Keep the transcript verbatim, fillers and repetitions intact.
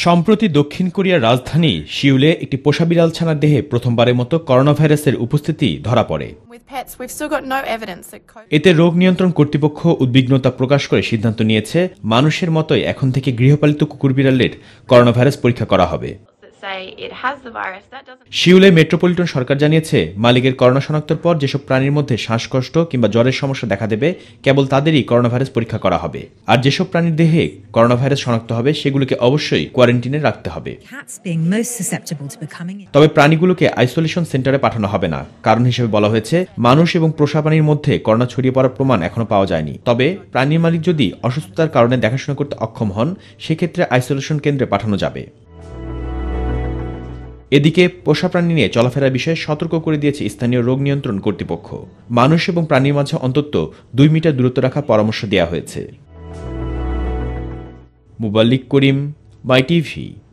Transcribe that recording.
সম্প্রতি দক্ষিণ কোরিয়ার রাজধানী সিউলে একটি পোষা বিড়াল ছানার দেহে প্রথমবারের মতো করোনা ভাইরাসের উপস্থিতি ধরা পড়ে। এতে রোগ নিয়ন্ত্রণ কর্তৃপক্ষ উদ্বিগ্নতা প্রকাশ করে সিদ্ধান্ত নিয়েছে মানুষের মতোই এখন থেকে গৃহপালিত কুকুর বিড়ালের করোনা ভাইরাস পরীক্ষা করা হবে। সিউলে মেট্রোপলিটন সরকার জানিয়েছে, মালিকের করোনা শনাক্তের পর যেসব প্রাণীর মধ্যে শ্বাসকষ্ট কিংবা জ্বরের সমস্যা দেখা দেবে কেবল তাদেরই করোনা ভাইরাস পরীক্ষা করা হবে। আর যেসব প্রাণীর দেহে করোনা ভাইরাস শনাক্ত হবে সেগুলোকে অবশ্যই কোয়ারেন্টিনে রাখতে হবে। তবে প্রাণীগুলোকে আইসোলেশন সেন্টারে পাঠানো হবে না। কারণ হিসেবে বলা হয়েছে, মানুষ এবং পোষা প্রাণীর মধ্যে করোনা ছড়িয়ে পড়ার প্রমাণ এখনো পাওয়া যায়নি। তবে প্রাণীর মালিক যদি অসুস্থতার কারণে দেখাশোনা করতে অক্ষম হন, সেক্ষেত্রে আইসোলেশন কেন্দ্রে পাঠানো যাবে। এদিকে পোষা প্রাণী নিয়ে চলাফেরার বিষয়ে সতর্ক করে দিয়েছে স্থানীয় রোগ নিয়ন্ত্রণ কর্তৃপক্ষ। মানুষ এবং প্রাণীর মাঝে অন্তত দুই মিটার দূরত্ব রাখার পরামর্শ দেওয়া হয়েছে। মুবাল্লিক করিম, মাই টিভি।